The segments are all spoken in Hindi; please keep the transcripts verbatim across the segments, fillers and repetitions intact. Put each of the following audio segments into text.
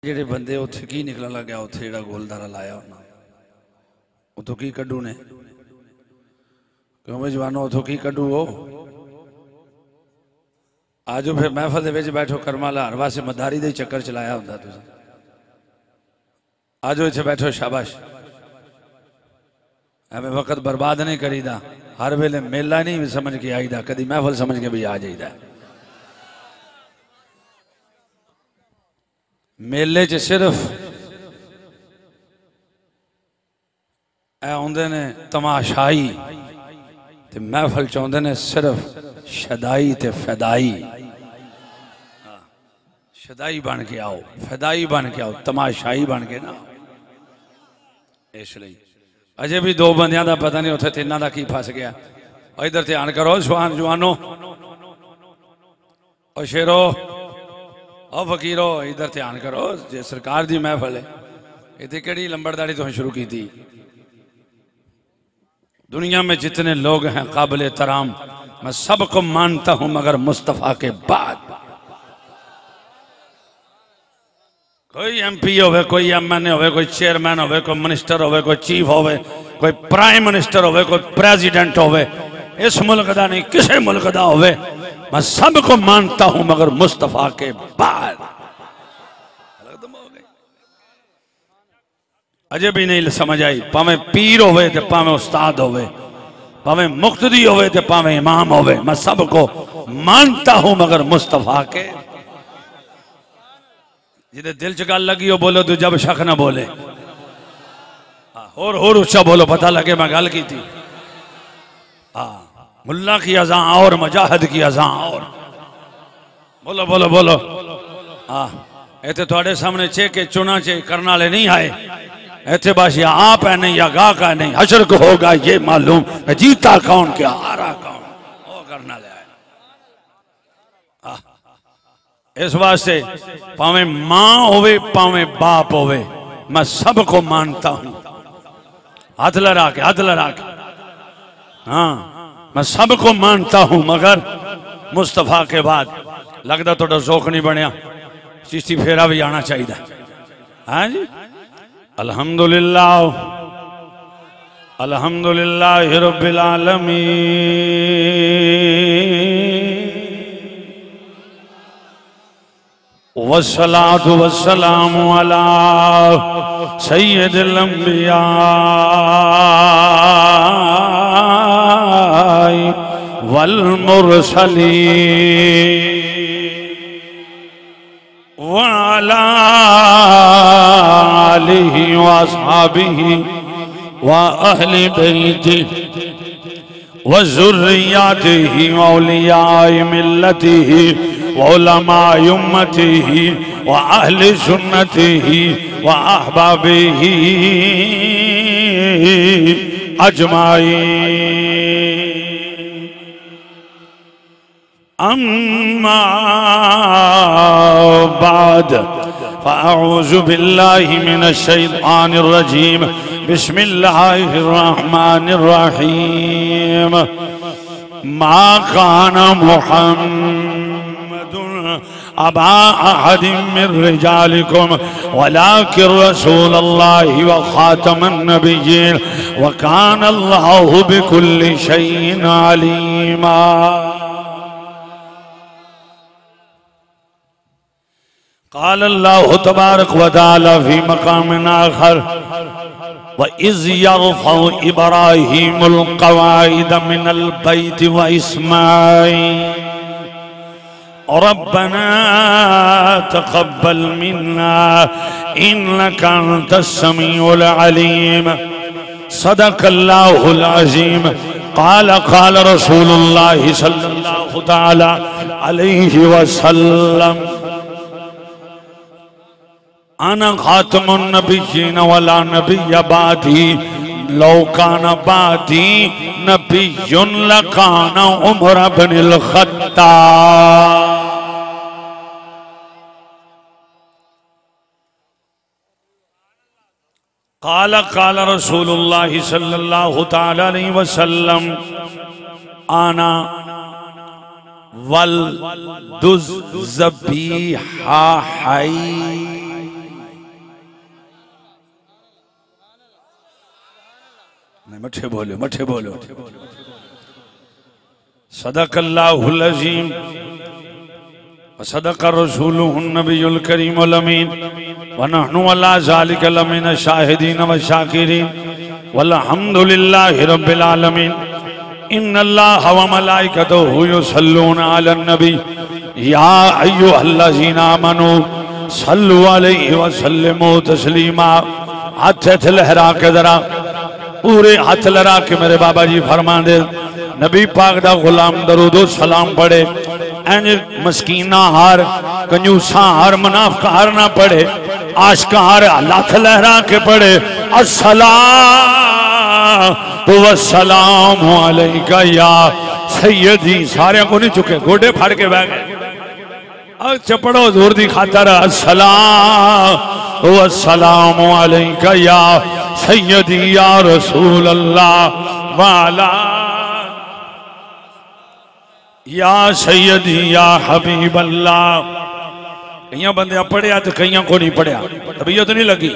जेडे बंदे उत्थे की निकलन लग गया उत्थे जेड़ा गोलधारा लाया उन्हें उतों की कड्डू ने क्यों भाई जवानों उतों की कड्डू हो आजो फिर महफल दे विच बैठो कर्मा ला हर वासे मदारी दे चक्कर चलाया हुंदा तुसीं आजो इत्थे बैठो शाबाश एवें वक्त बर्बाद नहीं करीदा हर वेले मेला नहीं समझ के आईदा कदी महफल समझ के भी आ जाईदा मेले च सिर्फ आउंदे ने तमाशाई ते महफल च आउंदे ने सिर्फ शदाई ते फदाई शदाई बन के आओ फदाई बन के आओ तमाशाई बन के ना इसलिए अजे भी दो बंदियां दा पता नहीं उत्थे तिन्हां दा की फस गया इधर ध्यान करो सुहान जवानो और शेरो और फकीरो इधर ध्यान करो जे सरकार दी महफल है इतनी केड़ी लंबड़दारी तुम शुरू की थी दुनिया में जितने लोग हैं काबिल तराम मैं सबको मानता हूं मगर मुस्तफा के बाद कोई एमपी होवे कोई एमएनए होवे कोई चेयरमैन होवे कोई मिनिस्टर होवे कोई चीफ होवे कोई प्राइम मिनिस्टर होवे कोई प्रेसिडेंट होवे इस मुल्क का नहीं किसी मुल्क का होवे मैं सबको मानता हूं मगर मुस्तफा के बाद अजे भी नहीं समझ आई पावे पीर होवे ते पावे उस्ताद होवे पावे मुक्तदी होवे ते पावे इमाम होवे मैं सबको मानता हूं मगर मुस्तफा के जिदे दिल च गल लगी हो बोलो दूजा शक ना बोले होर होर उच्चा बोलो पता लगे मैं गल की थी हाँ मुल्ला की अज़ां और मुजाहिद की अज़ां और बोलो बोलो बोलो हाँ इतने थोड़े सामने चे के चुना चे करने वाले नहीं आए इतने बस या आप है नहीं या गा का नहीं हशर को होगा ये मालूम जीता कौन क्या हारा कौन वो करने वाले आए इस वास्ते पावे मां होवे पावे बाप होवे मैं सबको मानता हूं हाथ लड़ा के हाथ लड़ा के हाँ मैं सबको मानता हूं मगर मुस्तफा के बाद लगता थोड़ा शौक नहीं बनया चिश्ती फेरा भी आना चाहिए हाँ जी अल्हम्दुलिल्लाह अल्हम्दुलिल्लाह रब्बिल आलमीन वस्सलातु वस्सलामु अला सय्यिदिल अंबिया वल मुरसलीन व अला आलिहि व अस्हाबिहि व अहलि बैतिहि व ज़ुर्रिय्यतिहि व औलियाए मिल्लतिहि व उलमाए उम्मतिहि व अहले सुन्नतिहि व अहबाबिहि अजमाइन अम्मा बाद फ़अऊज़ु बिल्लाहि मिनश शैतानिर रजीम बिस्मिल्लाहिर रहमानिर रहीम मा काना मुहम्मदुन अबा अहदिम मिन रिजालिकुम वलाकिन रसूलल्लाहि व खातमन नबिय्यीन व काना अल्लाहु बिकुल्लि शैइन अलीमा। क़ाल अल्लाहु तबारक व तआला फ़ी मक़ामिन आख़र व इज़ यरफ़उ इब्राहीमुल क़वाइद मिनल बैति व इस्माईल रब्बना तक़ब्बल मिन्ना इन्नका अंतस समीउल अलीम सदक़ल्लाहुल अज़ीम। क़ाल क़ाल रसूलुल्लाहि सल्लल्लाहु तआला अलैहि वसल्लम अना खातमुन नबिय्यीन वला नबिय्य बादी लौ काना बादी नबिय्युन लकाना उमर इब्नुल ख़त्ताब। क़ाल क़ाल रसूलुल्लाहि सल्लल्लाहु तआला अलैहि वसल्लम आना वल दुज़ ज़बीहा हाई नहीं मठे बोलो मठे बोलो। सदकल्लाहुल अज़ीम व सदक रसूलुहुन नबियुल करीमुल अमीन व नहनु अला ज़ालिका लमिन शाहिदीन व शाकिरीन वल्हम्दुलिल्लाहि रब्बिल आलमीन। इन्नल्लाह व मलाइकतहु युसल्लूना अलन नबी या अय्युहल्लज़ीना आमनू सल्लु अलैहि व सल्लिमू तस्लीमा। हाथ लहरा के जरा पूरे हाथ लहरा के मेरे बाबा जी फरमा दे नबी पाक दा गुलाम दरूदो सलाम पढ़े। एंज मस्कीना हार कंजूसा हार मुनाफिक हार ना पढ़े, आशिका हार हाथ लहरा के पढ़े अस्सलातु वस्सलामु अलैका या सैयदी। सारे को नहीं चुके, गोडे फाड़ के बह गए। अब चपड़ो जोर दी खातर अस्सलातु वस्सलामु अलैका या सैयदी या रसूल अल्लाह वाला या सैयदी या हबीब अल्लाह। कई बंदे पढ़िया तो कई को नहीं पढ़िया, तबीयत नहीं लगी।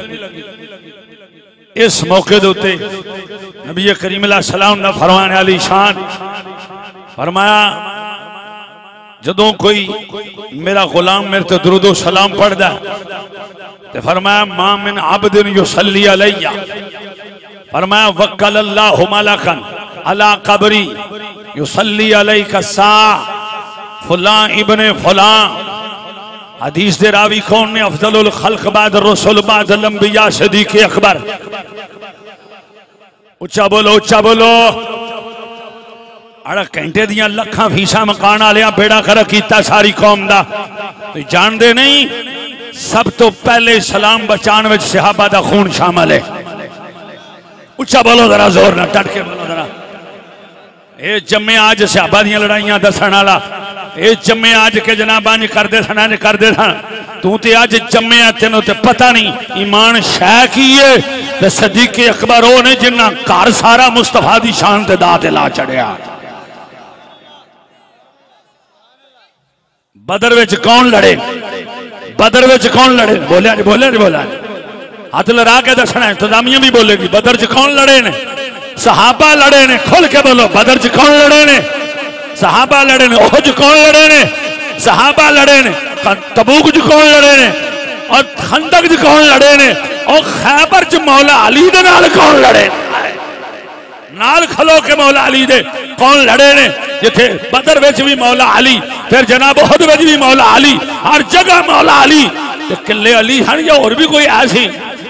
इस मौके दे उत्ते नबी करीम सलाम ने फरमाने वाली शान फरमाया जदों कोई मेरा गुलाम मेरे तो दुरूदो सलाम पढ़दा ते फरमाया मा मिन अब्दिन युसल्ली अलैया, फरमाया वक्कल अल्लाहु मलकन अला कब्री युसल्ली अलैका सा फुलां इब्ने फुलां। हदीस दे रावी कौन ने? अफजलुल खल्क बाद रसूल बाद अंबिया सिद्दीक अकबर। उच्चा बोलो उच्चा बोलो। अड़ा घंटे दिया लखा फीसा मकान वाले बेड़ा कर किया सारी कौम का जानते नहीं। सब तो पहले सलाम बचाने में सहाबा का खून शामिल है। उच्चा बोलो जरा, जोर ना टट के बोलो जरा। ये जम्मे आज सहाबा दी लड़ाइयां दसन वाला, ये जम्मे आज के जनाबा नहीं करते सन नहीं करते सन। तू तो अज जम्मे तेनों ते पता नहीं ईमान शह की है। ते सदीक अकबर वो ने जिन्ना घर सारा मुस्तफा दी शान ते दात ला चढ़िया। बदर विच कौन लड़े? बदर विच कौन लड़े? बोलिया नहीं बोलिया नहीं बोला। हाथ लड़ा के दसना, इंतजामिया भी बोलेगी। बदर च कौन लड़े ने? सहाबा लड़े ने। खोल के बोलो, बदर च कौन लड़े ने? सहाबा लड़े ने। ओहद च कौन लड़े ने? सहाबा लड़े ने। तबूक च कौन लड़े ने? और खंदक च कौन लड़े ने? और खैबर च मौला अली दे नाल कौन लड़े? नाल खलो के मौला अली दे कौन लड़े ने? जिथे बदर विच भी मौला अली, फिर जनाब उहद विच भी मौला अली, हर जगह मौला अली। ते किले अली हन या और भी कोई ऐसी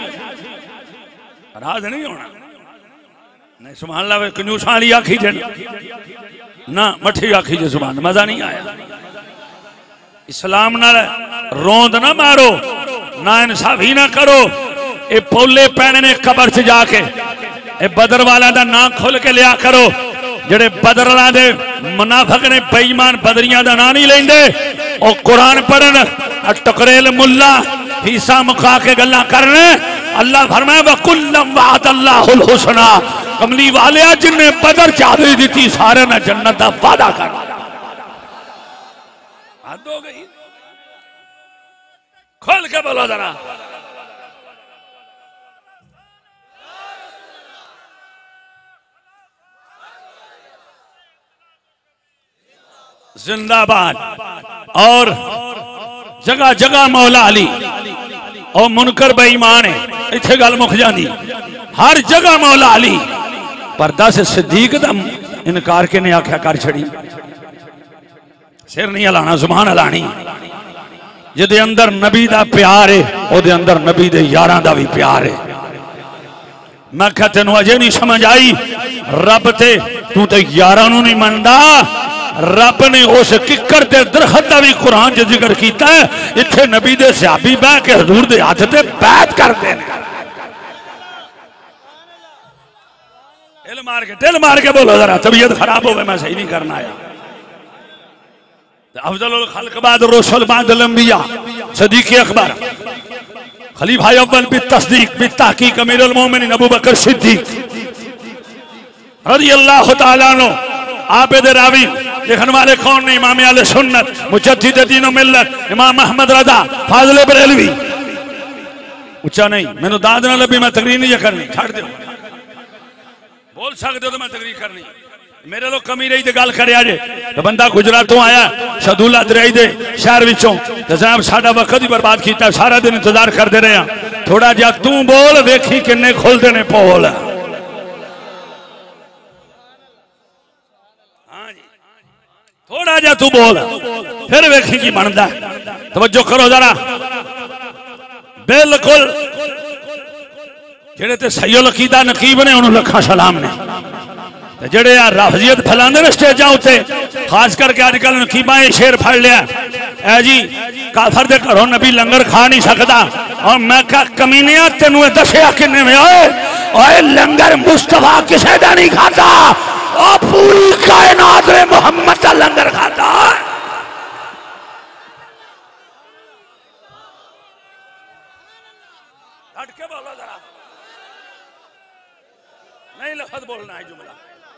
राज नहीं होना। नहीं सुभान अल्लाह। कंजूसा वाली आखी जे ना मठी आखी जे सुभान, मजा नहीं आया। इस्लाम नाल रोंद ना मारो, ना इंसाफी ना करो। ये पौले पैने ने कबर च जाके ए बदर वाला दा नाम खोल के लिया करो। जेड़े बदर वाला दे मुनाफिक ने बेईमान बदरियां दा नाम नहीं लेंदे। और कुरान पढ़न टकरेल मुल्ला फीसा मुका के गल्ला करने। अल्लाह फरमाए वकुल्लम वअदल्लाहुल हुस्ना। कमली वाले जिन्हें बदर चादरी दी सारे ने जन्नत का वादा कर। हद हो गई। खोल के बोलो जरा। जिंदाबाद। और जगह जगह मौला अली और मुनकर बेईमान है। इत्थे गल मुक जाती। हर जगह मौला अली। पर दस सिद्दीक दा इनकार किने आख्या कर छड़ी? सिर नहीं हिलाना, जुबान हिलानी। जिदे अंदर नबी दा प्यार है ओदे अंदर नबी दे यारां दा भी प्यार है। मैं क्या तेन अजे नहीं समझ आई? रब ते तू तो यारां नूं नहीं मनदा। रब ने उस किकर दे दरखत का भी कुरान च जिक्र किया है। इत्थे नबी दे सहाबी बह के हजूर दे हाथ ते बैत करते हैं। दिल मार के दिल मार के बोलो जरा। तबीयत खराब हो गई, मैं सही नहीं करना आया। अफजलुल खल्क बाद रसूल बाद अंबिया सिद्दीक अकबर खलीफा अव्वल बितस्दीक बितहकीक अमीरुल मोमिनीन अबू बकर सिद्दीक रज़ियल्लाहु तआला अन्हु। आप इधर रावी लिखने वाले कौन ने? इमाम अहले सुन्नत मुजद्दिद दीन व मिल्लत इमाम अहमद रज़ा फाज़िल बरेलवी। उच्चा नहीं, मैंने दाद ना लभी, मैं तकरीर नहीं करनी। छाड़ दो, बोल सकते हो तो मैं तकरीर करनी मेरे लोग कमी रही तो गल करे जे तो बंदा गुजरात तो आया शदूला दरियाई दे शहर विचों ते जनाब साडा वक्त ही बर्बाद किया सारा दिन इंतजार करते रहे थोड़ा जा तू बोल वेखी किन्ने खुलते ने पोल थोड़ा जा तू बोल फिर वेखी की बनता तवज्जो करो जरा बिल्कुल जेड़े ते सैयद अकीदा नकीब ने उन्होंने लखा सलाम ने जेड़े यार राफजियत फैलाते ने स्टेजा उत्ते खास करके अजकल नकीबा शेर फड़ लिया है जी काफर दे घरों नबी लंगर खा नहीं सकता और मैं क्या कमीनिया तेनू दसिया किन्ने में ओए ओए लंगर मुस्तफा किसे दा नहीं खाता और पूरी कायनात रे मोहम्मद का लंगर खाता हट के बोलो जरा नहीं लफ्ज बोलना है जुमला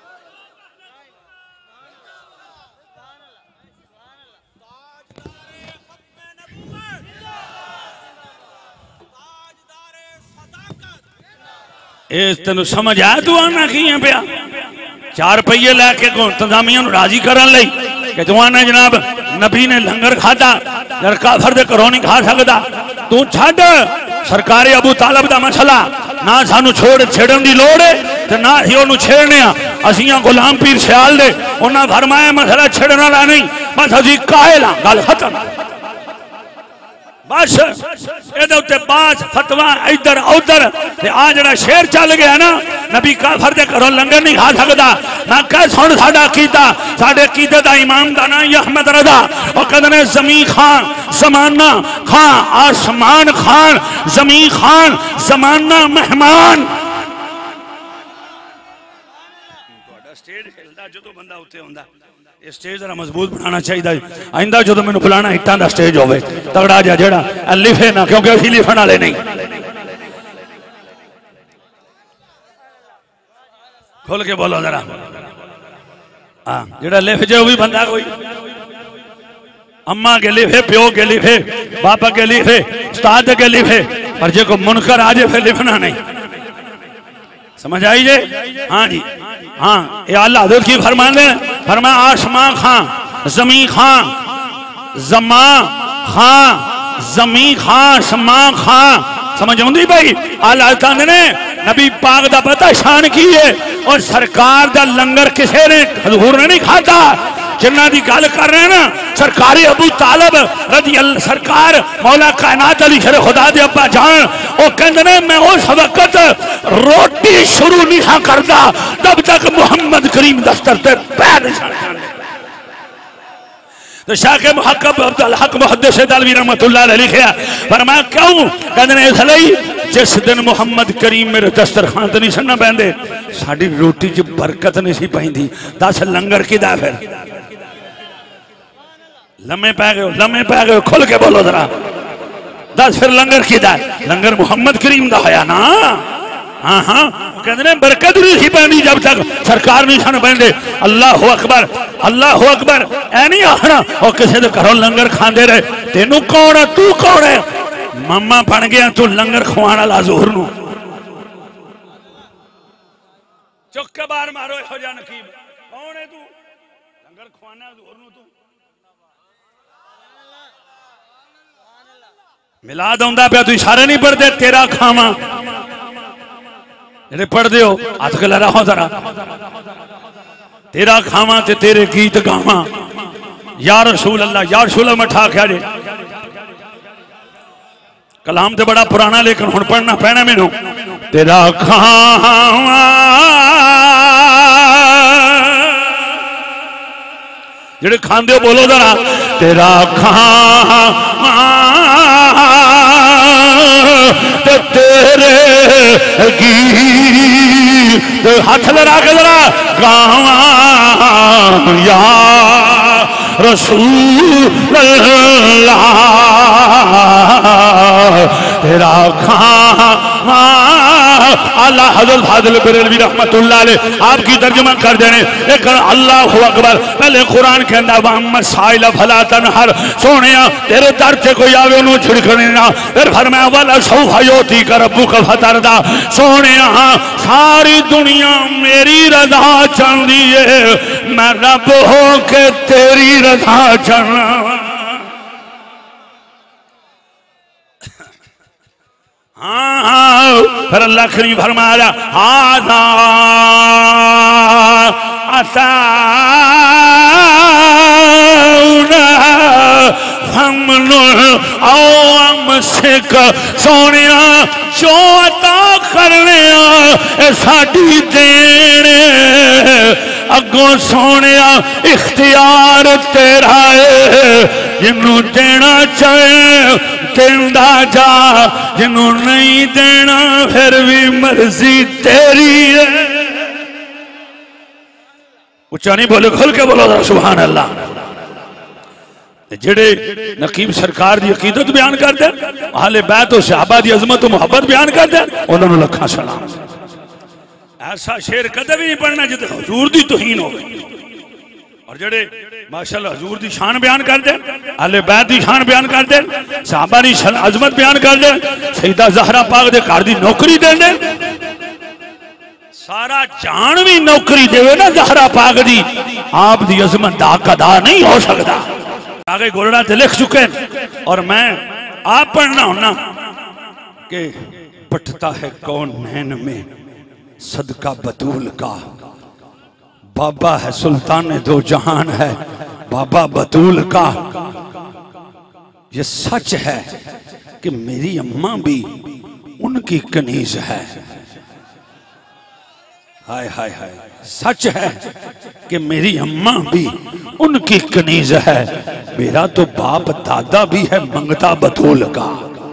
तेन समझ आया तू आना की पिया चार पहिए लैके इंतजामिया राजी करने कि तू आना जनाब नबी ने लंगर खादा यार काफर दे घरों नहीं खा सकता तू छड़ सरकारी अबू तालब का मसला ना सानू छोड़ छेड़न की लोड़ है तो ना ही ओनू छेड़ने असियां गुलाम पीर सियाल दे उन्हें फरमाया मसला छेड़न वाला नहीं बस असी कायल हाँ गल खत्म बस ये बास फतवा इधर उधर आ जरा शेर चल गया ना नबी काफर दे घरों लंगर नहीं खा सकता मैं कह सुन साडा कीता साडे कीते दा इमाम दा नाम अहमद रजा और कहते जमी खान जमाना खान आसमान खान जमी खान जमाना मेहमान स्टेज हिलदा जो बंदा उत्ते हुंदा स्टेज जरा मजबूत बनाना चाहिए आइंदा जो मैं बुलाना हिटां दा स्टेज होवे तगड़ा जा जेड़ा लिखे ना क्योंकि असीं लिखण वाले नहीं खोल के बोलो जरा हाँ जेड़ा लिख जाए भी बंदा कोई अम्मा के लिखे प्यो के लिखे बापा के लिखे उस्ताद के लिखे पर जो को मुनकर आ जाए फिर लिखना नहीं समझ आई जे हाँ जी हाँ ये अल्लाह हज़रत की फरमाने फरमाया आसमां खां जमी खां जमा खां जमी खां समा खां समझ आउंदी भाई अल्लाह ने नबी पाक दा पता शान की है और सरकार दा लंगर किसी ने हजूर ने नहीं खाता जिन्ना दी गल कर रहे हैं ना सरकारी अबू तालब रजी अल्लाह सरकार मौला कायनात अली शेर खुदा दे अब्बा जान वो कहते ने मैं उस वक्त रोटी शुरू नहीं करता तब तक मुहम्मद करीम दस्तर ते पैर नहीं तो शाह मुहक्कब अब्दुल हक मुहद्दिस दलवी रहमतुल्लाह अलैह लिखया फरमाया क्यों कहते ने इसलिए जिस दिन मुहम्मद करीम मेरे दस्तरखान ते नहीं सन्ना बैंदे साडी रोटी च बरकत नहीं सी पैंदी दस लंगर किदा फिर लम्हे पै गए लम्हे पै गए खुल के बोलो जरा दस फिर लंगर किदा लंगर मुहम्मद करीम दा होया ना हाँ हाँ कहते बरकत नहीं सी पैंदी जब तक सरकार नहीं सन पैंदे अल्लाह अकबर अल्लाह अकबर ऐ नहीं आखना और किसी के घरों लंगर खाते रहे तेनू कौन है तू कौन है मामा बन गया तू लंगर खुआने वाला ज़ोहर नू चुक के बाहर मारो हो जा नकीब कौन है तू लंगर खुआना ज़ोहर नू तू मिलाद आउंदा पिया तू इशारे नहीं पढ़ते तेरा खावा जेडे पढ़ते हो हथ गला रहो जरा तेरा खावा ते तेरे गीत गावा या रसूल अल्लाह या रसूल अल्लाह मठा आख्या जे कलाम तो बड़ा पुराना लेकिन हुण पढ़ना पैना मैनू तेरा खावा जेडे खांदे हो बोलो जरा तेरा खावा ते तेरे गीत हाथ लड़ा के जरा गावा या रसूल अल्लाह तेरा खावा आला हज़रत फाज़िल बरेलवी रहमतुल्लाह अलैह आपकी तर्जुमा कर देने एक अल्लाहु अकबर। पहले कुरान कहता वअम्मा साइल फला तनहर, सोने तेरे दर से कोई आवे उन्होंने छिड़कने ना। फिर फरमाया वला सौफा युअतीका रब्बुका फतरदा, सोने सारी दुनिया मेरी रज़ा चाहती है, मैं रब हो के तेरी रज़ा चाहना। हाँ हाँ फिर अल्लाह करीम फरमाया हाज़ा अताउना फमनुल औ अमसिक, सोने जो अता करने साडी देन, अगों सोने इख्तियार तेरा है, जिन्हों देना चाहे देंदा जा, जिन्हों नहीं देना फिर भी मर्जी तेरी है। उच्चा नहीं बोले, खुल के बोलो सुभान अल्लाह। जेड़े नकीब सरकार की अकीदत बयान कर दे, अहले बैत और सहाबा की अजमत मुहब्बत बयान कर दे, उन्होंने लखा सलाम। ऐसा शेर कदे भी नहीं पढ़ना जिते हुजूर दी तौहीन हो। और जेड़े माशाअल्लाह हुजूर दी शान बयान कर दे, अहले बैत दी शान बयान कर दे, सहाबा दी अजमत बयान कर दे, सईदा ज़हरा पाक दे घर दी नौकरी दे दे, सारा जान भी नौकरी देवे ना ज़हरा पाक दी, आप दी अजमत दा कदा नहीं हो सकता। आगे गोलड़ा ते लिख चुके हैं और मैं आप पढ़ना होना कि पटता है कौन नैन में सदका बतूल का, बाबा है सुल्तान दो जहान है बाबा बतूल का। ये सच है कि मेरी अम्मा भी उनकी कनीज है। हाय हाय हाय, सच है कि मेरी अम्मा भी उनकी कनीज है, मेरा तो बाप दादा भी है मंगता बतूल का।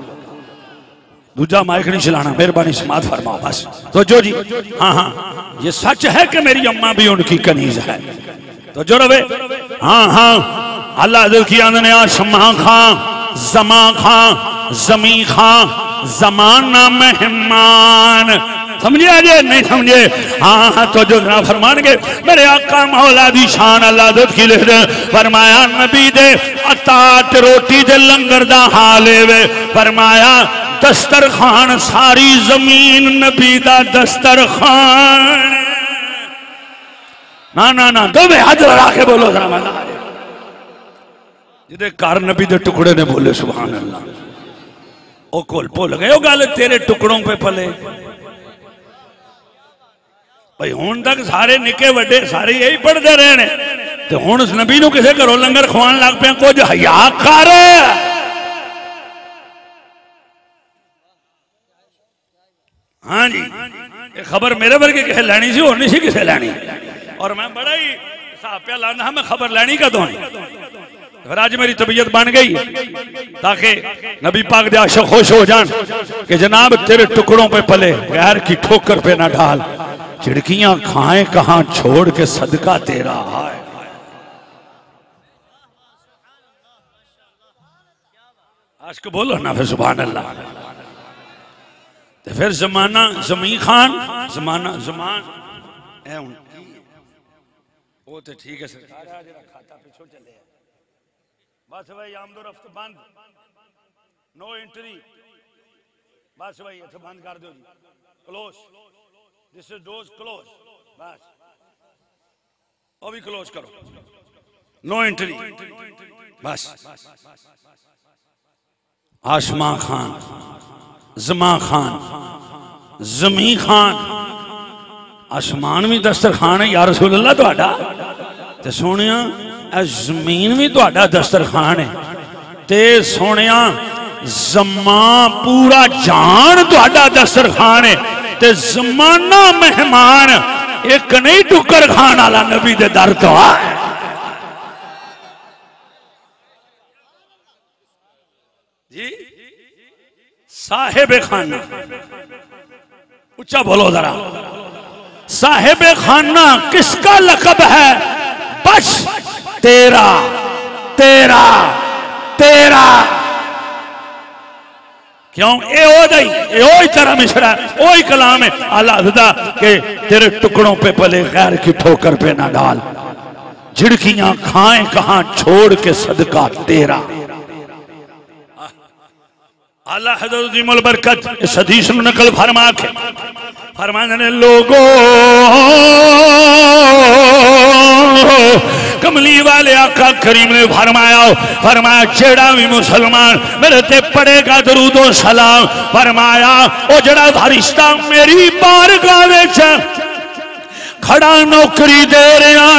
दूजा माइक नहीं चलाना, मेहरबानी समात फरमाओ बस। तो जो जी हाँ हाँ, ये सच है कि मेरी अम्मा भी उनकी कनीज है। तो जो रवे हाँ हाँ, अल्लाह की आंदने आशमा खां जमा खां जमी खां जमाना मेहमान, समझे अजय नहीं समझे? हाँ हाँ तो जो ना फरमान के मेरे आका मौला दी शान अल्लाह की लिख दे, फरमाया नबी दे अतात रोटी दे लंगर दा हाल वे, फरमाया दस्तरखान सारी जमीन नबी दा दस्तरखान। ना ना ना दो में हाथ लगा के बोलो जरा मजा आ जाए। जिदे कार नबी दे टुकड़े ने बोले सुभान अल्लाह, ओ कोल भुल गए ओ गल तेरे टुकड़ों पे पले। भाई हुण तक सारे निके वड्डे सारे यही पढ़ते रहे ने, तो हुण उस नबी नूं किसे घरों लंगर खवान लग पे, कुछ हया कर। हाँ जी, ये खबर मेरे वर्गे किसे लैनी सी, होर नहीं सी किसे लैनी। और मैं बड़ा ही हिसाब पे लाना, मैं खबर लैनी कदों है। फिर आज मेरी तबीयत बन गई ताकि नबी पाक दे आशिक खुश हो जान कि जनाब तेरे टुकड़ों पे पले, गैर की ठोकर पे ना ढाल, चिड़कियां खाएं कहां छोड़ के सदका तेरा। है आशिक बोलो ना फिर सुभान अल्लाह। तो फिर जमाना जमी खान जमाना जमान वो तो ठीक है सरकार, खाता पिछो चले बस भाई, आमदो रफ्त बंद, नो एंट्री, बस भाई इतना बंद कर दो जी, close, this is doors close, बस वो भी क्लोज करो, नो एंट्री बस। आशमा खान जमा खान जमी खान, आसमान भी दस्तरखान है या रसूल अल्लाह तुहाडा, ते सोनिया जमीन भी तुहाडा दस्तरखान है, ते सोनिया जमा पूरा जान तुहाडा दस्तरखान है, ते जमाना मेहमान एक नहीं टुकर खान वाला नबी दे दर तो है। जी साहिब खाना, उच्चा बोलो जरा, साहिब खाना किसका लकब है? बस तेरा तेरा तेरा। क्यों ए ओ दई ए ओ ही तेरा मिसरा ओ ही कलाम है अल्लाह दा के तेरे टुकड़ों पे पले गैर की ठोकर पे ना डाल, झिड़कियां खाएं कहां छोड़ के सदका तेरा। अल्लाह हज़रत अज़ीमुल बरकत इस हदीस में नकल फरमा के फरमाने ने लोगों कमली वाले आका करीम ने फरमाया फरमाया जेड़ा भी मुसलमान मेरे ते पढ़ेगा दरूदो सलाम फरमाया ओ जेड़ा फरिश्ता मेरी बारगाह विच खड़ा नौकरी दे रहा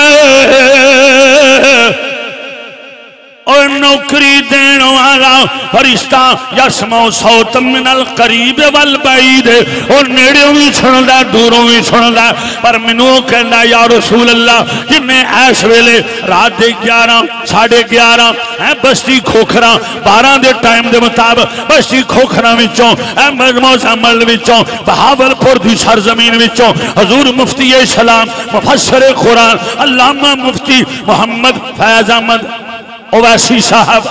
है और नौकरी देने वाला फरिश्ता यसमो सौत मिनल करीब वल बईद और नेड़ों भी सुनदा दूरों भी सुनदा पर मैनू कहंदा या रसूल अल्लाह जिन्हें इस वेले रात के ग्यारह साढ़े ग्यारह है बस्ती खोखरा बारह के टाइम के मुताबिक बस्ती खोखरा विचों मौसमल विचों बहावलपुर की सरजमीन विचों हजूर मुफ्ती सलाम मुफस्सिर कुरान अल्लामा मुफ्ती मोहम्मद फैज अहमद ओवैसी साहब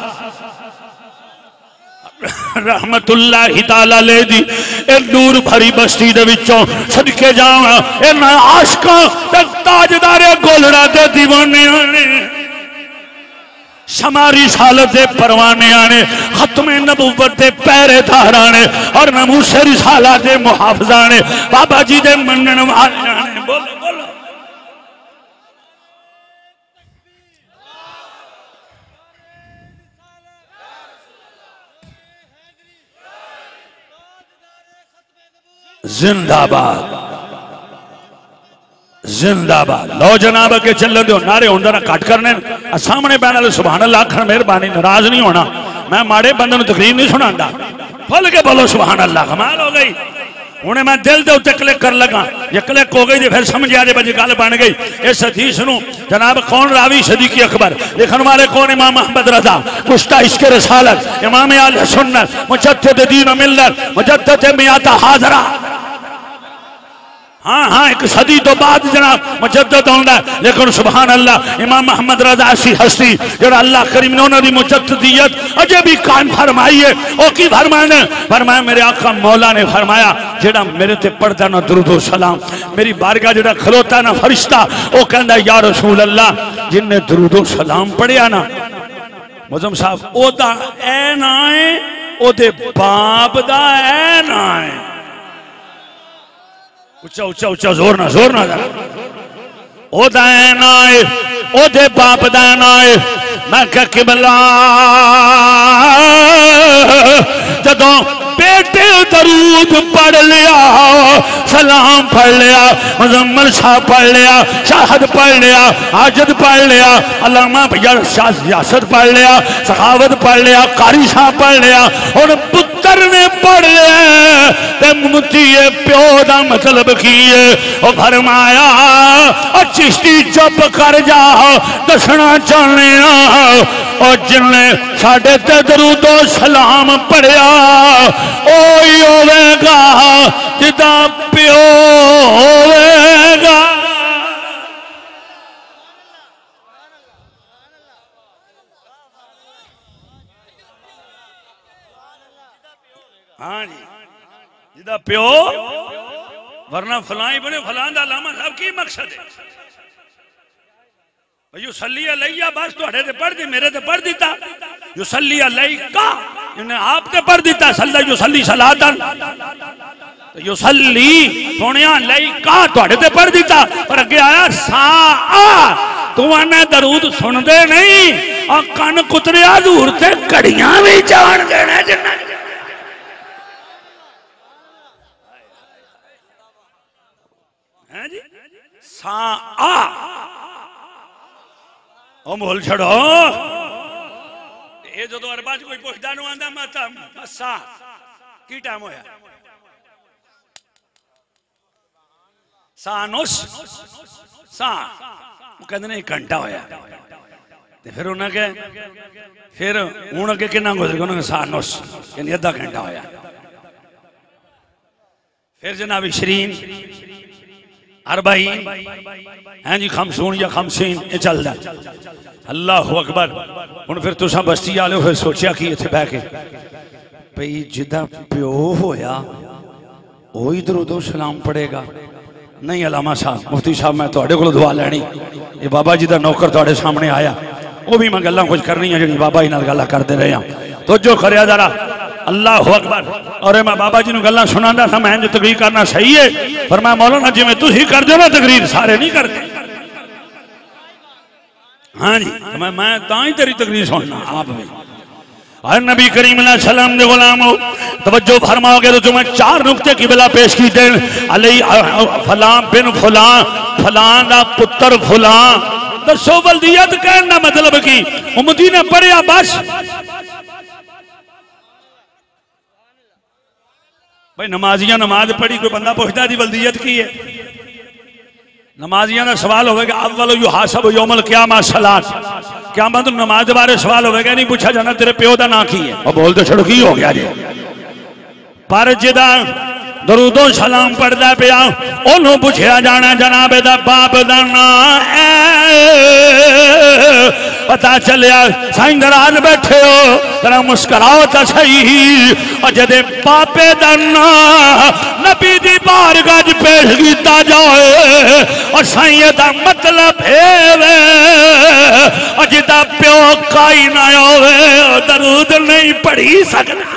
रहमतुल्लाहि ताला अलैहि दी ए नूर भरी बस्ती दे विचों सदके जावां इन्हां आशिकां ते ताजदारे गोलड़ा ते दीवानियां ने शमारी सालत दे परवाने आने खत्मे नबूवत दे पहरेदार ने और नमूसे रिसाला दे मुहाफिजा ने बाबा जी दे मनण वाले ने बोलो बोलो जिंदाबाद जिंदाबाद। लो जनाब अगे चलो दो नारे होंगे ना कट करने सामने बैन वाले सुभान अल्लाह आखन मेहरबानी नाराज नहीं होना मैं माड़े बंदे नूं तकलीफ नहीं सुनांदा खुल के बोलो सुभान अल्लाह। कमाल हो गई हूँ मैं दिल के उत्ते क्लिक कर लगा जे क्लिक हो गई तो फिर समझ आ जाए बजी गल बन गई। इस हदीस नूं जनाब कौन रावी सदीकी अकबर लिखन वाले कौन इमाम अहमद रजा कुश्ता इश्क रसालत इमाम अहले सुन्नत मुजद्दिद दीन मिल्लत मुजद्दिद मियात हाजरा हाँ हाँ एक सदी तो बाद जनाब मुजद्दद होंदा लेकिन सुभान अल्लाह इमाम अहमद रजा ऐसी हस्ती जो अल्लाह करीम ने उन्होंने मुजद्ददियत अजे भी कायम फरमाई है और की फरमाने फरमाया मेरे आका मौला ने फरमाया जेड़ा मेरे ते पढ़दा ना दुरूद सलाम मेरी बारगाह जेड़ा खलोता ना फरिश्ता वो कहंदा या रसूल अल्लाह जिन्ने दुरूद सलाम पढ़िया ना मुअज्जम साहब ओदा ऐ ना है ओदे बाप दा ऐ ना है उच्चा उच्चा उच्चा जोर ना जोर ना ओ दैन आए ओ दे बाप दैन आए मैं क्या किबला जदों बेटे दरूद पढ़ लिया सलाम पढ़ लिया मुजम्मल शाह पढ़ लिया शाहद पढ़ लिया आजद पढ़ लिया अल्लामा भैया शाह सियासत पढ़ लिया सखावत पढ़ लिया कारी शाह पढ़ लिया और पुत्र ने पढ़ लिया ते मुमती प्यो का मतलब की है और फरमाया और चिश्ती चुप कर जा दसना चाहने और जिन्हें साढ़े ते दरूदो सलाम पढ़िया ओ ही होवेगा जिदा प्यो होवेगा। हाँ जी जिदा प्यो वरना फलां ही बने फलां दा लामा साहब की मकसद है युसल्ली अलैया बस तुहाडे ते पढ़ दी मेरे ते पढ़ दिता युसल्ली अलैका इन्हें आप ते पढ़ दिता सल्ला युसल्ली सलातन युसल्ली सोनिया अलैका तुहाडे ते पढ़ दिता पर अगे आया सा तू आने दरूद सुनदे नहीं और कन कुतरिया हजूर ते घड़ियां भी जान देना जिन्ना है जी सा आ ओ मोल छड़ो ये जो अरबा च कोई पुछदा नु आंदा माता सा की टाइम होया सा नुस सा कहते ने एक घंटा होया ते फिर उन्हें के फिर हूं अगे किन्ना गुजर गया उन्हें सा नुस यानी अद्धा घंटा होया फिर जनाब शरीन अरबाईन हैं जी खमसून या खमसीन ये चलता अल्लाह अकबर हुण फिर तुसां बस्ती आले हो फिर सोचा कि इत्थे बह के भई जिदा प्यो होया वो ही दरूदो सलाम पढ़ेगा? नहीं अलामा साहब, मुफ्ती साहब, मैं तुहाडे कोलों दुआ लैनी। ये बाबा जी का नौकर तुहाडे सामने आया, वो भी मैं गल्लां कुछ करनी है जी बाबा जी नाल गल्लां करते रहे हैं। तो जो खरिया जरा अल्लाह अकबर। और मैं बाबा जी नूं गल्लां सुनांदा था, मैं जो तकरीर करना सही है, पर मैं मौलाना जिवें तुसीं करदे हो ना तकरीर, सारे नहीं करते। हाँ जी, तो मैं मैं तां ही तेरी तकरीर सुनना आप भी। और नबी करीम सलाम दे गुलाम हो, तवज्जो फरमाओगे तो तुम्हें चार नुक्ते की बिला पेश की दे। अली फलां बिन फलां, फलां दा पुत्र फलां। दसो वल्दियत कहने का मतलब की उम्मती ने पढ़िया बस। भाई नमाजिया नमाज पढ़ी, कोई बंदा पूछता जी वल्दियत की है? नमाजिया का सवाल होगा अव्वल युहासब यौमल क़यामा सलात, क़यामत नमाज बारे सवाल होगा, नहीं पूछा जाना तेरे प्यो का ना की है। और बोल तो छड़ की हो गया जी। पर जिदा दरूदो सलाम पढ़ता पिया ओनू पूछया जाना जनाब दा बाप दा ना पता चलिया। साईं नाराज बैठे हो, जरा मुस्कुराओ तो सही। और जदे पापे दा ना नबी दी बारगाह च पेश किया जाए और साईं दा मतलब है और जिदा प्यो काई ना होवे दरूद नहीं पढ़ी सकता,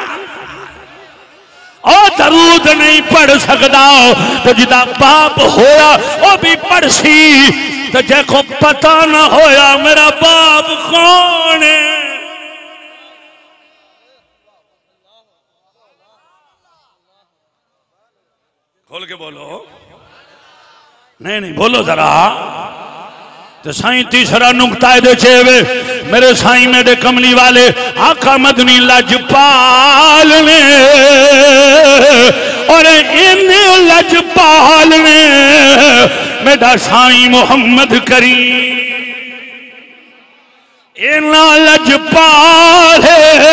और दरूद नहीं पढ़ सकता। तो जिदा बाप होया वो भी पढ़ सी, तो जेको पता ना होया मेरा बाप कौन है। खोल के बोलो, नहीं नहीं बोलो जरा। तो साईं तीसरा नुक्ता है मेरे साईं मेरे कमली वाले आका मदनी लजपाल ने, और इन लजपाल ने मेरा साईं मोहम्मद करीम इना लजपाल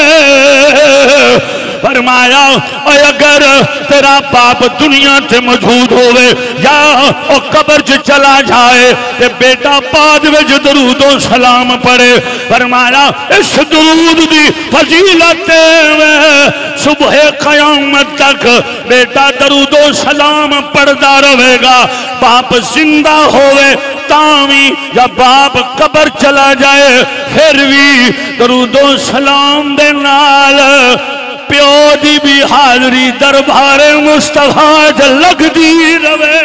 फरमाया अगर तेरा बाप दुनिया से मौजूद होवे या वो कब्र च चला जाए ते बेटा बाद विच दरूदो सलाम पढ़े। फरमाया इस दरूद दी फजीलत सुबह कयामत तक बेटा दरूदो सलाम पढ़ता रहेगा। बाप जिंदा होवे तावी या बाप कब्र चला जाए फिर भी दरूदो सलाम दे नाल प्यो दी भी हाजरी दरबार मुस्तफा च लगदी रवे।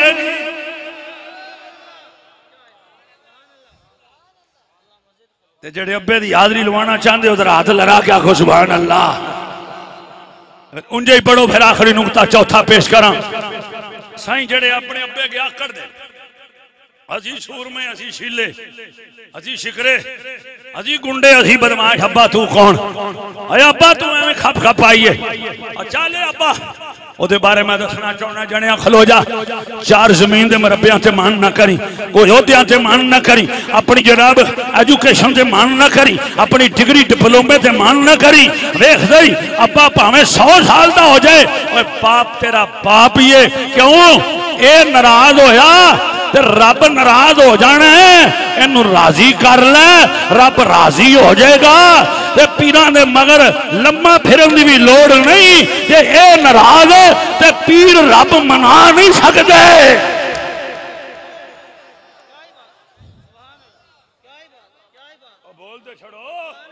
ते जेड़े अब्बे दी हाजरी लवाना चाहते हो हाथ लड़ा के आखो सुभान अल्लाह। उंजे ही पढ़ो फिर आखिरी नुकता चौथा पेश करा। साईं जेड़े अपने अब्बे के आकड़ दे अजी सूरमे असी शीले अजी शिकरे अजी गुंडे असी बदमाश। अब्बा तू कौन? अरे अब्बा तू एवं खप खप आइए चले अब्बा ओदे बारे में दसना चाहना। जनिया खलो जा, चार जमीन के मरबिया से मान ना करी, कोई ओहदिया से मान ना करी, अपनी जनाब एजुकेशन से मान ना करी, अपनी डिग्री डिप्लोमे से मान ना करी। वेख दई अब्बा भावें सौ साल का हो जाए बाप तेरा बाप ही है। क्यों ये नाराज होया ते रब नाराज हो जाना है, इनू राजी कर ले रब राजी हो जाएगा। ते पीरां दे मगर लम्मा फिरन की भी लोड़ नहीं, जे ए नाराज है ते पीर रब मना नहीं सकते। बोलते छड़ो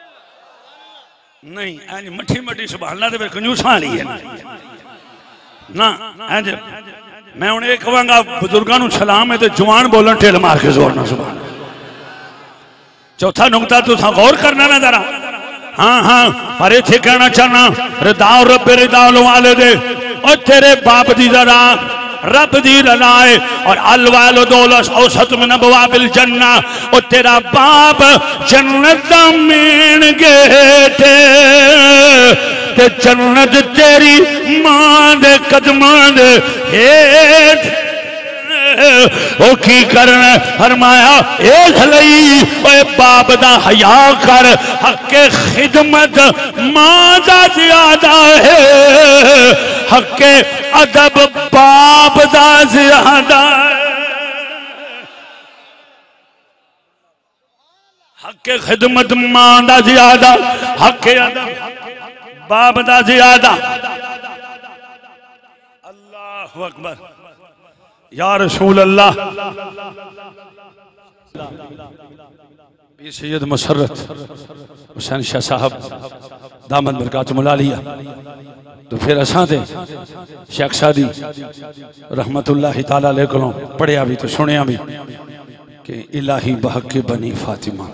नहीं इंज मठी मठी सुभान अल्लाह कंजूसा वाली है ना इंज। मैं हूं ये कहूँगा बुजुर्गों सलाम है तो जवान बोलन ढिल मार के जोर ना सुभान। चौथा नुकता तुसा गौर करना ना जरा। हाँ हाँ पर इत्थे कहना चाहना रिदाओ रब रिदाओ वाले दे और तेरे बाप दी जरा रब दी रलाए और अल वालो दौलत औसत में नबवाबिल जन्ना। और तेरा बाप जन्नत दा मेन गेट ते जन्नत तेरी मां दे कदमां दे हेठ। ओ की करना फरमाया इस लई ओए बाप दा हया कर, हके खिदमत मां दा ज्यादा है, हके अदब बाप दा ज्यादा है। हके खिदमत मां दा ज्यादा, हके अदब बाप दा जियादा। अल्लाहु अकबर या रसूल अल्लाह। सैयद मुसर्रत हुसैन शाह साहब दामद बरकातुहुल आलिया तो फिर असां ते शेख सादी रहमतुल्लाहि ताला अलैह कोलों पढ़िया भी तो सुनिया भी कि इलाही बहक बनी फातिमा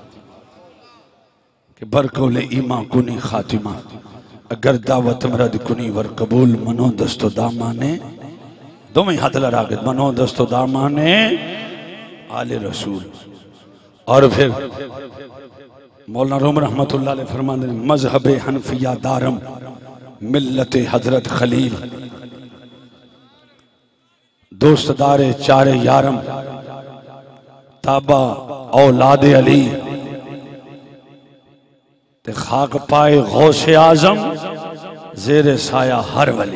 कि बरकौले ईमा कुनी खातिमा अगर दावत मरद कुनी वर कबूल मनो दस्तो दामाने दोवें हाथ लड़ा के मनो दस्तो दामाने आले रसूल। और फिर मौलाना रूम रहमतुल्लाह अलैह फरमाते हैं मजहब हनफिया दारम मिल्लत हजरत खलील दोस्तदारे चारे यारम ताबा औलाद अली ते खाक पाए गौसे आजम जेरे साया हर वली।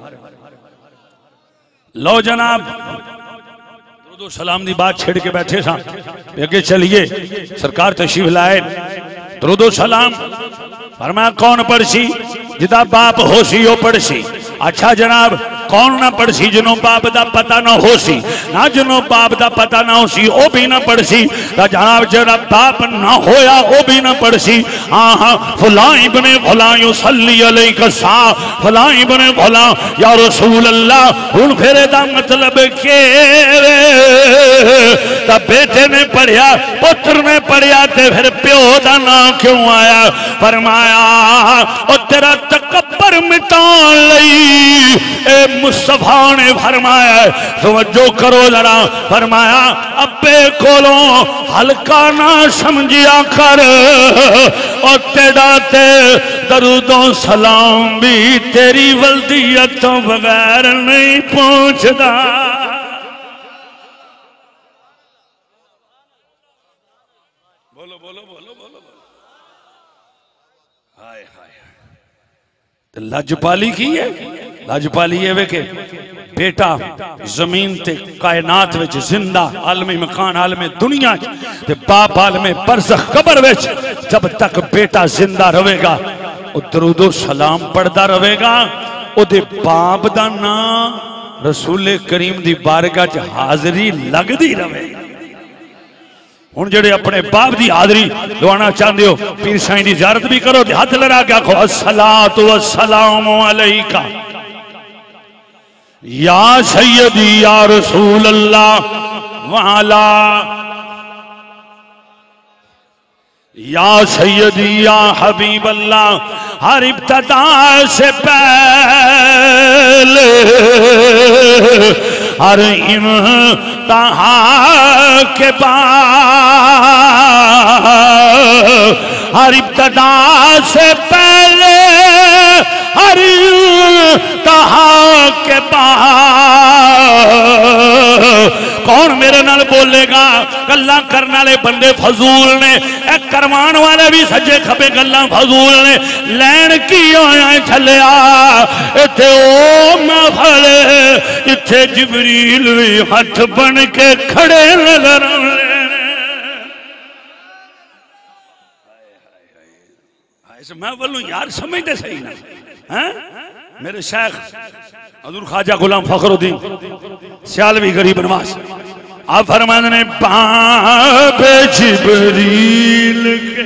लो जनाब दो सलाम दी बात छेड़ के बैठे सा अगे चलिए सरकार तशरीफ लाए दरूदो सलाम फरमाया कौन पढ़सी जिदा बाप होसी वो पढ़सी। अच्छा जनाब कौन ना पढ़सी जिन्हों बाप दा पता ना होसी ना जिन्हों बाप दा पता ना होसी वो भी ना पढ़सी जनाब जरा बाप ना होया वो भी ना पढ़सी। हाँ हाँ फलां इब्ने फलां युसल्ली अलैका सा फलां इब्ने फलां या रसूल अल्लाह। हुण फिर दा मतलब के ता बेटे ने पढ़िया पुत्र ने पढ़िया ते फिर प्यो दा नाम क्यों आया। फरमाया और तेरा तकब्बर मिटान लई ए मुस्तफा ने फरमाया तवज्जो करो जरा फरमाया अब्बे कोलों हल्का ना समझिया कर और तेरा ते दरूदो सलाम भी तेरी वल्दियत तो बगैर नहीं पहुंचता। बोलो बोलो बोलो बोलो हाय हाय लजपाली की है लजपाली है वे के बेटा जमीन ते कायनात विच जिंदा आलमी मकान आलमी दुनिया ते बाप आलमी बरज़ख कब्र विच जब तक बेटा जिंदा रहेगा वो दरूदो सलाम पढ़दा रहेगा ओदे बाप दा नाम रसूल करीम दी बारगाह च हाजरी लगदी रहेगी। हुण जेड़े अपने बाप की हाजरी लवाना चाहते हो पीर साईं की ज़ियारत भी करो हाथ लड़ा के आखो अस्सलातु वस्सलामु अलैका या सैयदी या रसूल अल्लाह वाला या सैयदी या हबीब अल्लाह। हर इब्तदा से पहले हर इम्तिहा के बाद हर इब्तदा से पहले हर इम्तिहा के बाद कौन मेरे नाल बोलेगा। गल्लां करने वाले बंदे फजूल ने करवाने वाले भी सज्जे खबे गल्लां फजूल ने लैन की होया चलिया इत्थे ओ महफल इत्थे जिबरील भी हथ बन के खड़े नजर मैं बोलूं यार समझते सही ना है। मेरे शेख हजूर ख्वाजा गुलाम फखरुद्दीन सियालवी गरीब नवाज आप फरमाते ने बाप जिबरील के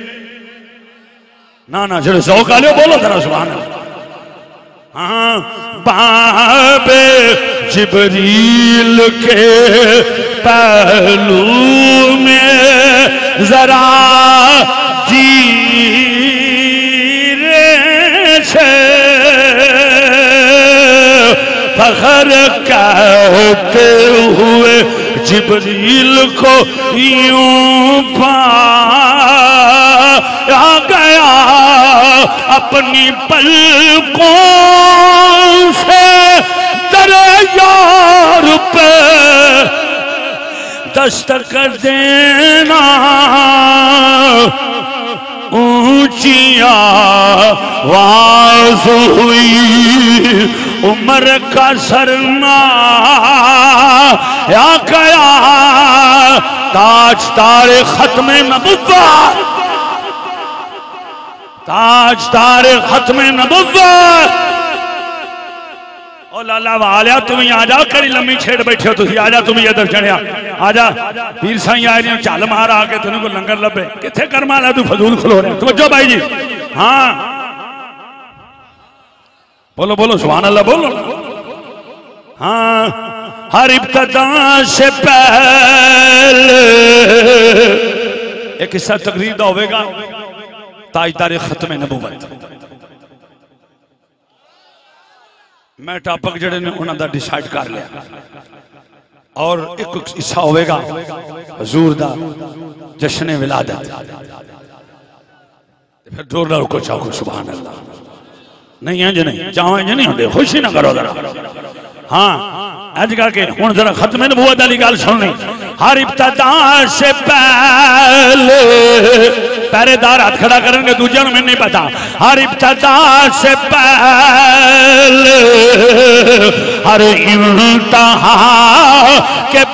ना ना जरा ज़ौक़ आले बोलो जरा सुभान अल्लाह। हाँ बाप जिबरील के पहलू में जरा जीरे से फखर कहते हुए जिबरील को यूं पाया गया अपनी पलकों से तेरे यार पे दस्तक देना ऊंची आवाज हुई उम्र का सरना या गया ताज तारे खत्म नबुव्वत ताजदार खत्मे नबुव्वत। ओ लाला वालिया तुम आ जाओ, करी लम्मी छेड़ बैठे हो तुम, आ जा तुम इधर चढ़िया, आ जा पीर साई आ रही चल मार आके तेन को लंगर लभे, किथे कर्मा ला तू फजूल खलो रहा। तवज्जो भाई जी, हाँ बोलो बोलो सुभान अल्लाह बोलो। हाँ हर इब्तिदा से पहले एक हिस्सा तकरीर का होगा ताजदार खत्मे नबुव्वत। मैं टॉपिक जड़े ने उन्होंने दा डिसाइड कर लिया और एक हिस्सा होगा हजूर दा जश्न विलादत। फिर जोर ना रुको चाहो सुभान अल्लाह। नहीं इंज नहीं चाहो इंज नहीं होंगे, खुशी ना करो जरा। हाँ अज करके हुण जरा खत्मे नबुव्वत वाली गल सुननी। हर इब्तिदा से पहले पहरेदार हाथ खड़ा करेंगे, दूजे में नहीं पता। हर इब्तिदा से पहले हर इम्तिहा के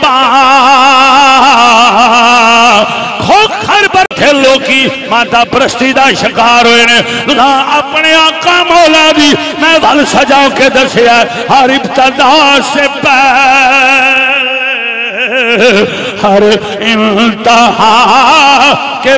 बाद खोखर बैठे लोकी माता परस्ती का शिकार हुए ने। तुसा अपने आका मौला दी मैं वल सजा के दसिया। हर इब्तिदा से पहले हर इम्तिहा के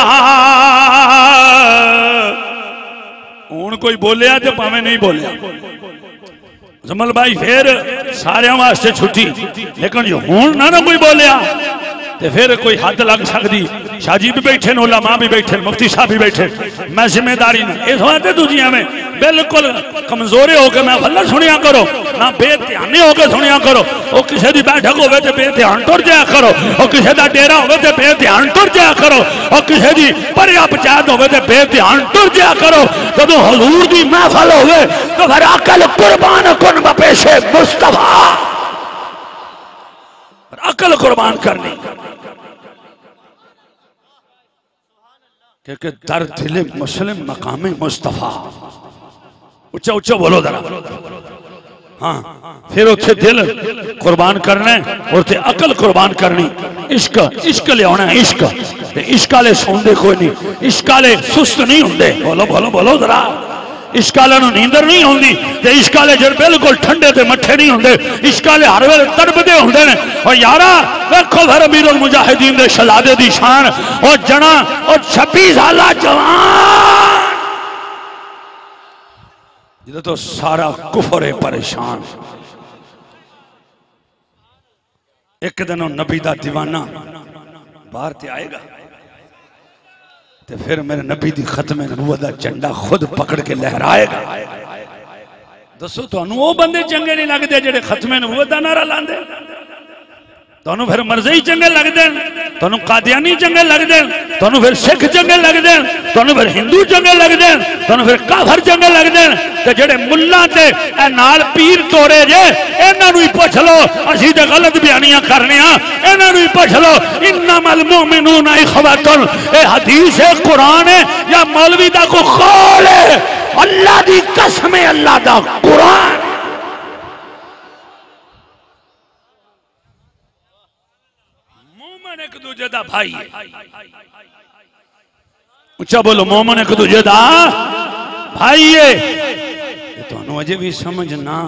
बाद। हूं कोई बोलिया तो भावे नहीं बोलिया जमल भाई फिर सारे वास्ते छुट्टी, लेकिन जो हूं ना ना कोई बोलिया तो फिर कोई हद लग सकती। शाहजी भी बैठे न, उलमा भी बैठे, मुफ्ती साहब भी बैठे। मैं जिम्मेदारी ना इस वास्ते दूजिया में बिल्कुल कमजोरे होकर मैं वल्ला सुनिया करो ना, बेध्यानी होकर सुनिया करो। वो किसी की बैठक हो तो बेध्यान टुर जाया करो, और किसी का डेरा हो तो बेध्यान टुर जाया करो, और किसी की परिया पंचायत हो तो बेध्यान टुर जाया करो। जब हजूर की महफल हो तो फिर अकल कुर्बान कुन बपेशे मुस्तफा, अकल कुर्बान करनी। क्योंकि दर दिले मुस्लिम मकामे मुस्तफा। उच्चा उच्चा बोलो जरा। हाँ फिर उसे दिल कुर्बान करना और ते अकल कुर्बान करनी। इश्क इश्क लिया इश्क, इश्क वाले सौंदे कोई नहीं, इश्क वाले सुस्त नहीं होंगे। बोलो बोलो बोलो जरा। इश्क वाले नींदर नहीं होंगी, इश्क वाले जब बिल्कुल ठंडे ते मठे नहीं होंगे। इश्क वाले हर वेले तड़पदे होंदे ने। और यारा देखो फिर अमीरुल मुजाहिदीन दे शहजादे दी शान, और जना और छब्बीस साल जवान जिदे तो सारा कुफर है परेशान। एक दिन नबी दा दीवाना बाहर ते आएगा तो फिर मेरे नबी दी खत्मे नबुव्वत दा झंडा खुद पकड़ के लहराएगा। दसो तुहानू वो बंदे चंगे नहीं लगते जेडे खत्मे नबुव्वत दा नारा लांदे? तुहानू फिर मरज़ई चंगे लगते हैं, तुहानू कादियानी चंगे लगते हैं, तुहानू फिर सिख चंगे लगते हैं, तुहानू फिर हिंदू चंगे लगते हैं, तुहानू फिर काफर चंगे लगते हैं। ते जेडे मुल्ला ते ए नाल पीर तोड़े जे इन्हां नूं ही पुछ लो, असीं ते गलत बयानियां करने आ, इन्हां नूं ही पुछ लो। इन्नमल मुमिनूना इखवतुन, ए हदीस है कुरान है या मौलवी दा को कौल है? अल्लाह दी कसम है, अल्लाह दा कुरान। मोमन एक दूजे दा भाई है। उच्चा बोलो, मोमन एक दूजे दा भाई है। तुहानू अजे भी समझ ना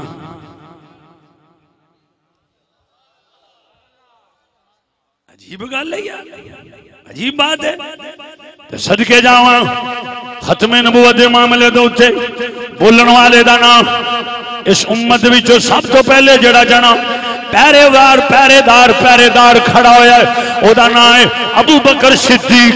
अजीब गल है यार, अजीब बात है। तो सदके जावा खत्मे नबुव्वत दे मामले दे उत्ते बोलण वाले दा नाम इस उम्मत विचों सब तो पहले जड़ा जना पहरेदार पहरेदार पहरेदार खड़ा होया ओदा नाम है अबू बकर सिद्दीक।